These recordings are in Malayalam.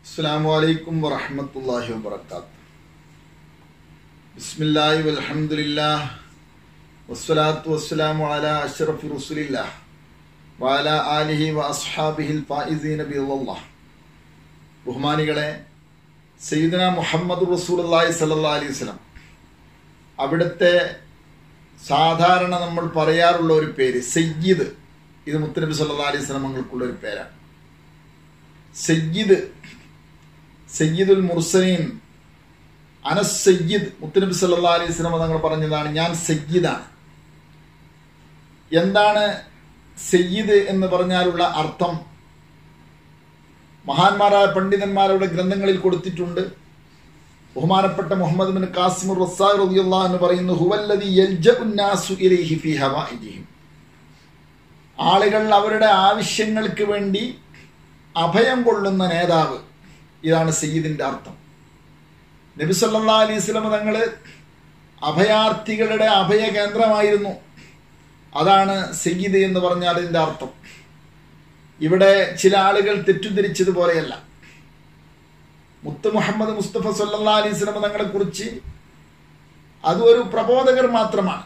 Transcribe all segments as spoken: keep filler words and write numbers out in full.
അസ്സലാമു അലൈക്കും വറഹ്മത്തുള്ളാഹി വബറകാതുഹു. ബിസ്മില്ലാഹി വൽഹംദുലില്ലാഹ് വസ്സലാത്തു വസ്സലാമു അലാ അഷ്റഫി റസൂലില്ലാഹ് വഅലാ ആലിഹി വഅസ്ഹാബിഹിൽ ഫായിസീന ബില്ലാഹ്. ബഹുമാനികളെ, സയ്യിദുനാ മുഹമ്മദ് റസൂലുള്ളാഹി സ്വല്ലല്ലാഹി അലൈഹി വസല്ലം അവിടുത്തെ സാധാരണ നമ്മൾ പറയാറുള്ള ഒരു പേര് സയ്യിദ്, ഇത് മുത്തുനബി സ്വല്ലല്ലാഹി അലൈഹി വസല്ലം തങ്ങൾക്കുള്ള ഒരു പേരാണ്. സയ്യിദ്, സയ്യിദുൽ മുർസലീൻ, അനസ് സയ്യിദ്. മുത്തുനബി സല്ലല്ലാഹു അലൈഹി വസല്ലം തങ്ങൾ പറഞ്ഞതാണ്, ഞാൻ സയ്യിദാണ്. എന്താണ് സയ്യിദ് എന്ന് പറഞ്ഞാലുള്ള അർത്ഥം? മഹാന്മാരായ പണ്ഡിതന്മാരുടെ ഗ്രന്ഥങ്ങളിൽ കൊടുത്തിട്ടുണ്ട്. ബഹുമാനപ്പെട്ട മുഹമ്മദ് ബിൻ ഖാസിം റസായി റളിയല്ലാഹു അൻഹു പറയുന്നു, ഹുവല്ലദി യൽജഉ നാസു ഇലൈഹി ഫീ ഹവായിജിഹിം. ആളുകൾ അവരുടെ ആവശ്യങ്ങൾക്ക് വേണ്ടി അഭയം കൊള്ളുന്ന നേതാവ്, ഇതാണ് സയ്യിദിന്റെ അർത്ഥം. നബി സല്ലല്ലാഹു അലൈഹി വസല്ലം തങ്ങൾ അഭയാർത്ഥികളുടെ അഭയ കേന്ദ്രമായിരുന്നു. അതാണ് സയ്യിദ് എന്ന് പറഞ്ഞാൽ ഇതിന്റെ അർത്ഥം. ഇവിടെ ചില ആളുകൾ തെറ്റിദ്ധരിച്ചതുപോലെയല്ല. മുത്ത് മുഹമ്മദ് മുസ്തഫ സല്ലല്ലാഹു അലൈഹി വസല്ലം തങ്ങളെ കുറിച്ച് അത് ഒരു പ്രബോധകർ മാത്രമാണ്.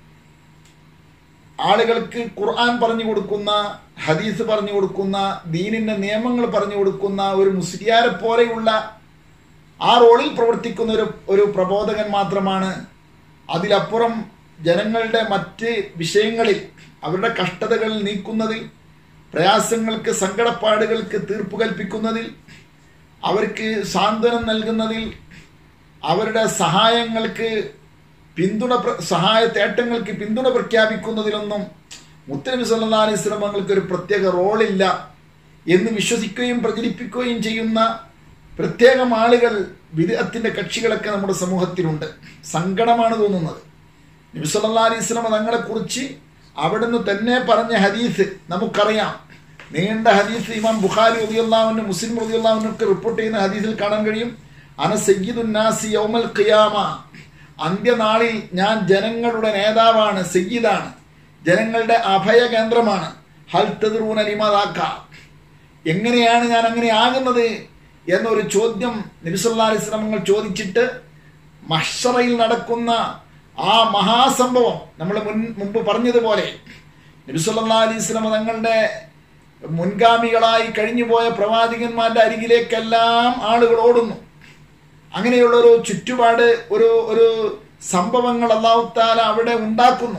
ആളുകൾക്ക് ഖുർആൻ പറഞ്ഞു കൊടുക്കുന്ന, ഹദീസ് പറഞ്ഞു കൊടുക്കുന്ന, ദീനിന്റെ നിയമങ്ങൾ പറഞ്ഞു കൊടുക്കുന്ന ഒരു മുസ്ലിയാരെ പോലെയുള്ള ആ റോളിൽ പ്രവർത്തിക്കുന്ന ഒരു ഒരു പ്രബോധകൻ മാത്രമാണ്. അതിലപ്പുറം ജനങ്ങളുടെ മറ്റ് വിഷയങ്ങളിൽ അവരുടെ കഷ്ടതകൾ നീക്കുന്നതിൽ, പ്രയാസങ്ങൾക്ക് സങ്കടപ്പാടുകൾക്ക് തീർപ്പ് കൽപ്പിക്കുന്നതിൽ, അവർക്ക് സാന്ത്വനം നൽകുന്നതിൽ, അവരുടെ സഹായങ്ങൾക്ക് പിന്തുണ സഹായ തേട്ടങ്ങൾക്ക് പിന്തുണ പ്രഖ്യാപിക്കുന്നതിലൊന്നും മുത്തനബി സല്ലല്ലാഹു അലൈഹി വസല്ലം തങ്ങൾക്ക് ഒരു പ്രത്യേക റോളില്ല എന്ന് വിശ്വസിക്കുകയും പ്രചരിപ്പിക്കുകയും ചെയ്യുന്ന പ്രത്യേകം ആളുകൾ, വിദ്അത്തിന്റെ കക്ഷികളൊക്കെ നമ്മുടെ സമൂഹത്തിലുണ്ട്. സങ്കടമാണ് തോന്നുന്നത്. നബി സല്ലല്ലാഹു അലൈഹി വസല്ലം തങ്ങളെ കുറിച്ച് അവിടുന്ന് തന്നെ പറഞ്ഞ ഹദീസ് നമുക്കറിയാം. നീണ്ട ഹദീസ് ഇമാം ബുഖാരി റളിയല്ലാഹു അൻഹു, മുസ്ലിം റളിയല്ലാഹു അൻഹു ഒക്കെ റിപ്പോർട്ട് ചെയ്യുന്ന ഹദീസിൽ കാണാൻ കഴിയും, അന സയ്യിദുൻ നാസി യൗമൽ ഖിയാമ. അന്ത്യനാളിൽ ഞാൻ ജനങ്ങളുടെ നേതാവാണ്, സയ്യിദാണ്, ജനങ്ങളുടെ അഭയ കേന്ദ്രമാണ്. ഹൽ തദ്റൂന ലിമാദാക. എങ്ങനെയാണ് ഞാൻ അങ്ങനെ ആകുന്നത് എന്നൊരു ചോദ്യം നബി സല്ലല്ലാഹു അലൈഹി വസല്ലം തങ്ങൾ ചോദിച്ചിട്ട്, മഹ്ശറയിൽ നടക്കുന്ന ആ മഹാസംഭവം നമ്മൾ മുൻ മുമ്പ് പറഞ്ഞതുപോലെ നബി സല്ലല്ലാഹു അലൈഹി വസല്ലം തങ്ങളുടെ മുൻഗാമികളായി കഴിഞ്ഞുപോയ പ്രവാചകന്മാരുടെ അരികിലേക്കെല്ലാം ആളുകൾ ഓടുന്നു. അങ്ങനെയുള്ള ഒരു ചുറ്റുപാട്, ഒരു ഒരു സംഭവങ്ങൾ അല്ലാഹു തആല അവിടെ ഉണ്ടാക്കുന്നു.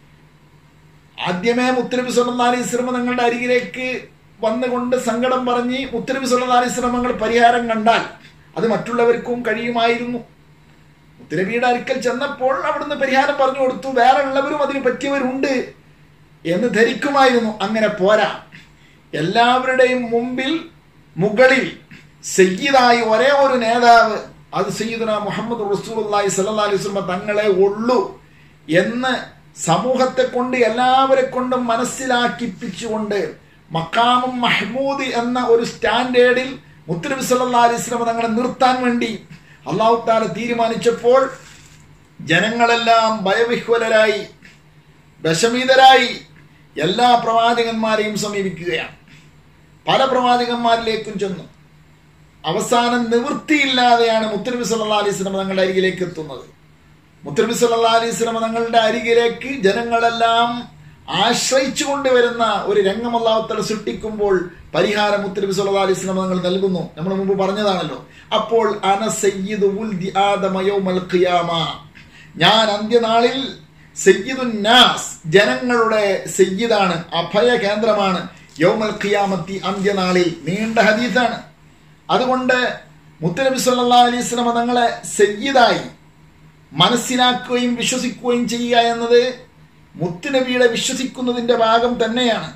ആദ്യമേ മുത്തുനബി സല്ലല്ലാഹു അലൈഹി വസല്ലം തങ്ങളുടെ അരികിലേക്ക് വന്നുകൊണ്ട് സങ്കടം പറഞ്ഞ് മുത്തുനബി സല്ലല്ലാഹു അലൈഹി വസല്ലം തങ്ങൾ പരിഹാരം കണ്ടാൽ അത് മറ്റുള്ളവർക്കും കഴിയുമായിരുന്നു. മുത്തുനബിയുടെ അടുക്കൽ ചെന്നപ്പോൾ അവിടുന്ന് പരിഹാരം പറഞ്ഞു കൊടുത്തു, വേറെ ഉള്ളവരും അതിന് പറ്റിയവരുണ്ട് എന്ന് ധരിക്കുമായിരുന്നു. അങ്ങനെ പോരാ, എല്ലാവരുടെയും മുമ്പിൽ മുകളിൽ സയ്യിദായി ഒരേ ഒരു നേതാവ്, അത് സയ്യിദുനാ മുഹമ്മദ് റസൂലുള്ളാഹി സ്വല്ലല്ലാഹു അലൈഹി വസല്ലം തങ്ങളെ ഉള്ളൂ എന്ന് സമൂഹത്തെ കൊണ്ട് എല്ലാവരെ കൊണ്ടും മനസ്സിലാക്കിപ്പിച്ചുകൊണ്ട് മഖാമും മഹ്മൂദ് എന്ന ഒരു സ്റ്റാൻഡേർഡിൽ മുത്തുനബി സല്ലല്ലാഹു അലൈഹി വസല്ലം തങ്ങളെ നിർത്താൻ വേണ്ടി അല്ലാഹു തആല തീരുമാനിച്ചപ്പോൾ ജനങ്ങളെല്ലാം ഭയവിഹ്വലരായി, വിഷമിതരായി എല്ലാ പ്രവാചകന്മാരെയും സമീപിക്കുകയാണ്. പല പ്രവാചകന്മാരിലേക്കും ചെന്നു. അവസാനം നിവൃത്തിയില്ലാതെയാണ് മുത്തുനബി സല്ലല്ലാഹു അലൈഹി വസല്ലം തങ്ങളുടെ അരികിലേക്ക് എത്തുന്നത്. മുത്തുനബി സല്ലല്ലാഹു അലൈഹി വസല്ലം തങ്ങളുടെ അരികിലേക്ക് ജനങ്ങളെല്ലാം ആശ്രയിച്ചു കൊണ്ടുവരുന്ന ഒരു രംഗം അല്ലാഹു തആല സൃഷ്ടിക്കുമ്പോൾ പരിഹാരം മുത്തുനബി സല്ലല്ലാഹു അലൈഹി വസല്ലം തങ്ങൾ നൽകുന്നു. നമ്മൾ മുമ്പ് പറഞ്ഞതാണല്ലോ. അപ്പോൾ അന സയ്യിദു ഉൽദി ആദമ യൗമൽ ഖിയാമ, ഞാൻ അന്ത്യനാളിൽ സയ്യിദുൻ നാസ്, ജനങ്ങളുടെ സയ്യിദാണ്, അഭയ കേന്ദ്രമാണ്. യൗമൽ ഖിയാമത്തി, അന്ത്യനാളിൽ. നീണ്ട ഹദീസാണ്. അതുകൊണ്ട് മുത്തുനബി സല്ലല്ലാഹു അലൈഹി വസല്ലം തങ്ങളെ സയ്യിദായി മനസ്സിലാക്കുകയും വിശ്വസിക്കുകയും ചെയ്യുക എന്നത് മുത്തുനബിയുടെ വിശ്വസിക്കുന്നതിന്റെ ഭാഗം തന്നെയാണ്.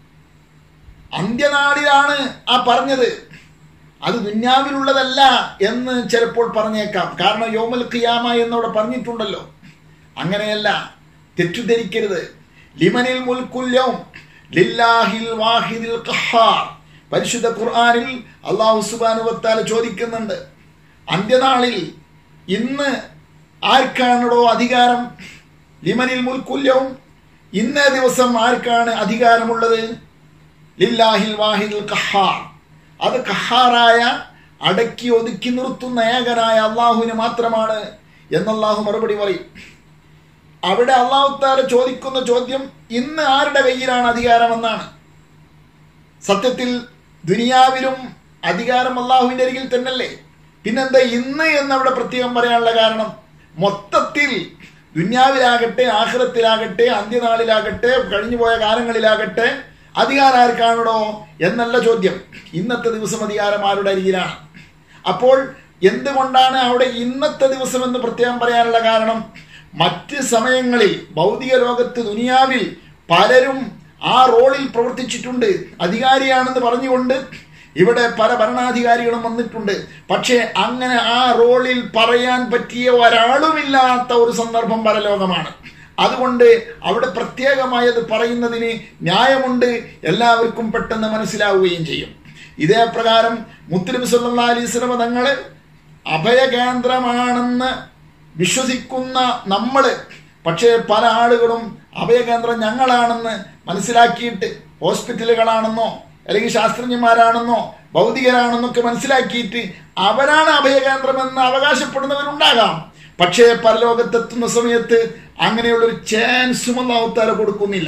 അന്ത്യനാളിലാണ് ആ പറഞ്ഞത്, അത് ദുന്യാവിലുള്ളതല്ല എന്ന് ചിലപ്പോൾ പറഞ്ഞേക്കാം. കാരണം യൗമൽ ഖിയാമ എന്നവിടെ പറഞ്ഞിട്ടുണ്ടല്ലോ. അങ്ങനെയല്ല, തെറ്റിദ്ധരിക്കരുത്. ലിമനിൽ മുൽക്കുൽ യൗം ലില്ലാഹിൽ വാഹിദിൽ ഖഹാർ. പരിശുദ്ധ ഖുർആനിൽ അല്ലാഹു സുബ്ഹാനഹു വ തആല ചോദിക്കുന്നുണ്ട്, അന്ത്യനാളിൽ ഇന്ന് ആർക്കാണോ അധികാരം? ലിമനിൽ മുൽക്കുൽ യൗം, ഇന്നേ ദിവസം ആർക്കാണ് അധികാരമുള്ളത്? ലില്ലാഹിൽ വാഹിദിൽ ഖഹാർ. അത് ഖഹാറായ അടക്കി ഒതുക്കി നിർത്തുന്ന ഏകനായ അള്ളാഹുവിന് മാത്രമാണ് എന്നല്ലാഹു മറുപടി പറയും. അവിടെ അള്ളാഹു തആല ചോദിക്കുന്ന ചോദ്യം ഇന്ന് ആരുടെ കയ്യിലാണ് അധികാരമെന്നാണ്. സത്യത്തിൽ ദുനിയാവിലും അധികാരം അള്ളാഹുവിന്റെ അരികിൽ തന്നെയല്ലേ? പിന്നെന്താ ഇന്ന് എന്നവിടെ പ്രത്യേകം പറയാനുള്ള കാരണം? മൊത്തത്തിൽ ദുനിയാവിലാകട്ടെ, ആഖിറത്തിലാകട്ടെ, അന്ത്യനാളിലാകട്ടെ, കഴിഞ്ഞുപോയ കാലങ്ങളിലാകട്ടെ അധികാരം ആർക്കാണോ എന്നല്ല ചോദ്യം. ഇന്നത്തെ ദിവസം അധികാരം ആരുടെ അരികിലാണ്? അപ്പോൾ എന്തുകൊണ്ടാണ് അവിടെ ഇന്നത്തെ ദിവസം എന്ന് പ്രത്യേകം പറയാനുള്ള കാരണം? മറ്റ് സമയങ്ങളിൽ ഭൗതിക ലോകത്ത് ദുനിയാവിൽ പലരും ആ റോളിൽ പ്രവർത്തിച്ചിട്ടുണ്ട്. അധികാരിയാണെന്ന് പറഞ്ഞുകൊണ്ട് ഇവിടെ പല ഭരണാധികാരികളും വന്നിട്ടുണ്ട്. പക്ഷേ അങ്ങനെ ആ റോളിൽ പറയാൻ പറ്റിയ ഒരാളുമില്ലാത്ത ഒരു സന്ദർഭം പരലോകമാണ്. അതുകൊണ്ട് അവിടെ പ്രത്യേകമായത് പറയുന്നതിന് ന്യായമുണ്ട്, എല്ലാവർക്കും പെട്ടെന്ന് മനസ്സിലാവുകയും ചെയ്യും. ഇതേ പ്രകാരം മുത്തുനബി സല്ലല്ലാഹു അലൈഹി വസല്ലം തങ്ങള് അഭയകേന്ദ്രമാണെന്ന് വിശ്വസിക്കുന്ന നമ്മള്, പക്ഷേ പല ആളുകളും അഭയകേന്ദ്രം ഞങ്ങളാണെന്ന് മനസ്സിലാക്കിയിട്ട് ഹോസ്പിറ്റലുകളാണെന്നോ അല്ലെങ്കിൽ ശാസ്ത്രജ്ഞന്മാരാണെന്നോ ഭൗതികരാണെന്നൊക്കെ മനസ്സിലാക്കിയിട്ട് അവരാണ് അഭയകേന്ദ്രമെന്ന് അവകാശപ്പെടുന്നവരുണ്ടാകാം. പക്ഷേ പരലോകത്തെത്തുന്ന സമയത്ത് അങ്ങനെയുള്ളൊരു ചാൻസും അല്ലാഹു തആല കൊടുക്കുന്നില്ല.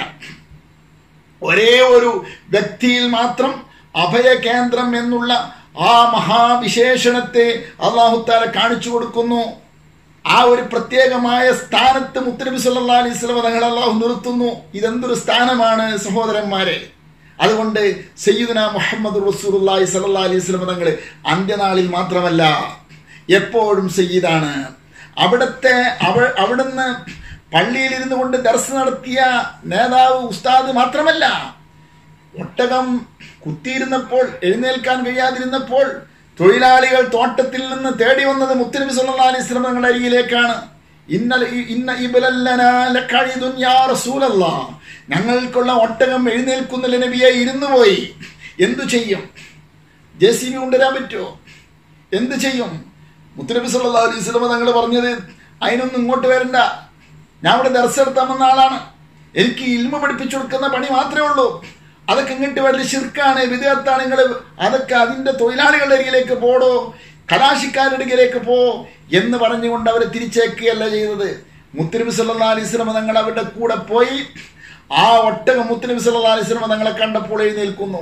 ഒരേ ഒരു വ്യക്തിയിൽ മാത്രം അഭയകേന്ദ്രം എന്നുള്ള ആ മഹാവിശേഷണത്തെ അല്ലാഹു തആല കാണിച്ചു കൊടുക്കുന്നു. ആ ഒരു പ്രത്യേകമായ സ്ഥാനത്ത് മുത്തുനബി സല്ലല്ലാഹു അലൈഹി വസല്ലം തങ്ങളെ അല്ലാഹു നിർത്തുന്നു. ഇതെന്തൊരു സ്ഥാനമാണ് സഹോദരന്മാരെ! അതുകൊണ്ട് സയ്യിദുനാ മുഹമ്മദ് റസൂലുള്ളാഹി സ്വല്ലല്ലാഹു അലൈഹി വസല്ലം തങ്ങൾ അന്ത്യനാളിൽ മാത്രമല്ല എപ്പോഴും സയ്യിദാണ്. അവിടുത്തെ അവ അവിടുന്ന് പള്ളിയിൽ ഇരുന്നു കൊണ്ട് ദർസ് നടത്തിയ നേതാവ് ഉസ്താദ് മാത്രമല്ല, ഒട്ടകം കുത്തിയിരുന്നപ്പോൾ എഴുന്നേൽക്കാൻ കഴിയാതിരുന്നപ്പോൾ തൊഴിലാളികൾ തോട്ടത്തിൽ നിന്ന് തേടി വന്നത് മുത്തുനബി സല്ലല്ലാഹു അലൈഹി വസല്ലം തങ്ങളുടെ അരികിലേക്കാണ്. ഇന്നൽ ഇന്ന ഇബ്ലല്ലനാ ലഖഈദുൻ യാ റസൂലല്ലാഹ്, ഞങ്ങൾക്കുള്ള ഒട്ടകം എഴുന്നേൽക്കുന്നില്ല നബിയെ, ഇരുന്നു പോയി. എന്തു ചെയ്യും? ജെ സി ബി കൊണ്ടുവരാൻ പറ്റുമോ? എന്ത് ചെയ്യും? മുത്തുനബി സല്ലല്ലാഹു അലൈഹി വസല്ലം തങ്ങൾ പറഞ്ഞത് അതിനൊന്നും ഇങ്ങോട്ട് വരണ്ട, ഞാൻ ഇവിടെ ദർസ് നടത്താൻ വന്ന ആളാണ്, എനിക്ക് ഇൽമ പഠിപ്പിച്ചു കൊടുക്കുന്ന പണി മാത്രമേ ഉള്ളൂ, അതൊക്കെ ഇങ്ങോട്ട് വലിയ ശിർക്കാണ്, വിദേഹത്താണ്, നിങ്ങൾ അതൊക്കെ അതിൻ്റെ തൊഴിലാളികളുടെ അരികിലേക്ക് പോടോ, കലാശിക്കാരുടെ അരികിലേക്ക് പോ എന്ന് പറഞ്ഞുകൊണ്ട് അവരെ തിരിച്ചേക്കുകയല്ല ചെയ്തത്. മുത്തുനബി സല്ലല്ലാഹു അലൈഹി വസല്ലം തങ്ങൾ അവരുടെ കൂടെ പോയി. ആ ഒട്ടകം മുത്തുനബി സല്ലല്ലാഹു അലൈഹി വസല്ലം തങ്ങളെ കണ്ടപ്പോൾ എഴുന്നേൽക്കുന്നു.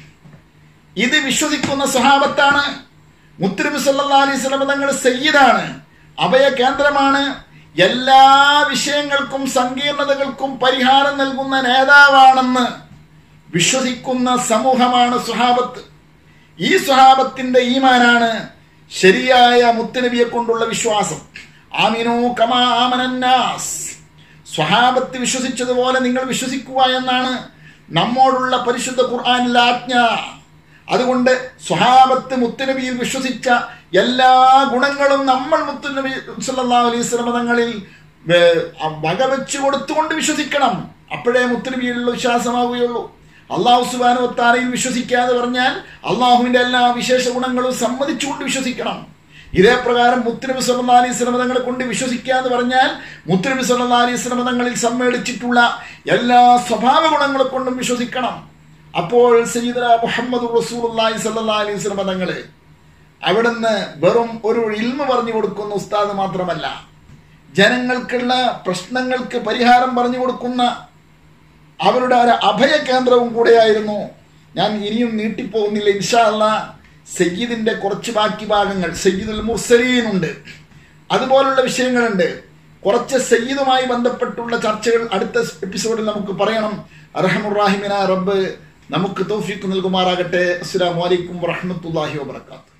ഇത് വിശ്വസിക്കുന്ന സ്വഹാബത്താണ്. മുത്തുനബി സല്ലല്ലാഹു അലൈഹി വസല്ലം തങ്ങൾ സയ്യിദാണ്, അഭയ കേന്ദ്രമാണ്, എല്ലാ വിഷയങ്ങൾക്കും സങ്കീർണതകൾക്കും പരിഹാരം നൽകുന്ന നേതാവാണെന്ന് വിശ്വസിക്കുന്ന സമൂഹമാണ് സ്വഹാബത്ത്. ഈ സ്വഹാബത്തിന്റെ ഈമാനാണ് ശരിയായ മുത്തുനബിയെ കൊണ്ടുള്ള വിശ്വാസം. ആമിനൂ കമാ ആമനന്നാസ്, സ്വഹാബത്ത് വിശ്വസിച്ചതുപോലെ നിങ്ങൾ വിശ്വസിക്കുക എന്നാണ് നമ്മോടുള്ള പരിശുദ്ധ ഖുർആനിലെ ആജ്ഞ. അതുകൊണ്ട് സ്വഹാബത്ത് മുത്തുനബിയിൽ വിശ്വസിച്ച എല്ലാ ഗുണങ്ങളും നമ്മൾ മുത്തുനബി സല്ലല്ലാഹു അലൈഹി വസല്ലം തങ്ങളിൽ വകവെച്ചു കൊടുത്തുകൊണ്ട് വിശ്വസിക്കണം. അപ്പോഴേ മുത്തുനബിയിലുള്ള വിശ്വാസമാവുകയുള്ളൂ. അള്ളാഹു സുബ്ഹാനഹു വ തആലയിൽ വിശ്വസിക്കാതെ പറഞ്ഞാൽ അള്ളാഹുവിന്റെ എല്ലാ വിശേഷ ഗുണങ്ങളും സമ്മതിച്ചുകൊണ്ട് വിശ്വസിക്കണം. ഇതേ പ്രകാരം മുത്തുനബി സല്ലല്ലാഹു അലൈഹി വസല്ലം തങ്ങളെ കൊണ്ട് വിശ്വസിക്കാതെ പറഞ്ഞാൽ മുത്തുനബി സല്ലല്ലാഹു അലൈഹി വസല്ലം തങ്ങളിൽ സമ്മേളിച്ചിട്ടുള്ള എല്ലാ സ്വഭാവ ഗുണങ്ങളെ കൊണ്ടും വിശ്വസിക്കണം. അപ്പോൾ സയ്യിദുനാ മുഹമ്മദ് റസൂലുള്ളാഹി സ്വല്ലല്ലാഹു അലൈഹി വസല്ലം തങ്ങളെ അവിടുന്ന് വെറും ഒരു ഇൽമ പറഞ്ഞു കൊടുക്കുന്ന ഉസ്താദ് മാത്രമല്ല, ജനങ്ങൾക്കുള്ള പ്രശ്നങ്ങൾക്ക് പരിഹാരം പറഞ്ഞു കൊടുക്കുന്ന അവരുടെ ഒരു അഭയ കേന്ദ്രവും കൂടെയായിരുന്നു. ഞാൻ ഇനിയും നീട്ടിപ്പോകുന്നില്ല. ഇൻഷാ അല്ലാഹ് സയ്യിദിന്റെ കുറച്ച് ബാക്കി ഭാഗങ്ങൾ, സയ്യിദുൽ മുർസലീൻ ഉണ്ട്, അതുപോലുള്ള വിഷയങ്ങളുണ്ട്. കുറച്ച് സയ്യിദുമായി ബന്ധപ്പെട്ടുള്ള ചർച്ചകൾ അടുത്ത എപ്പിസോഡിൽ നമുക്ക് പറയണം. അർഹമുർ റഹീമിനായ റബ്ബ് നമുക്ക് തൗഫീഖ് നൽകുമാറാകട്ടെ. അസ്സലാമു അലൈക്കും വറഹ്മത്തുള്ളാഹി വബറകാതുഹു.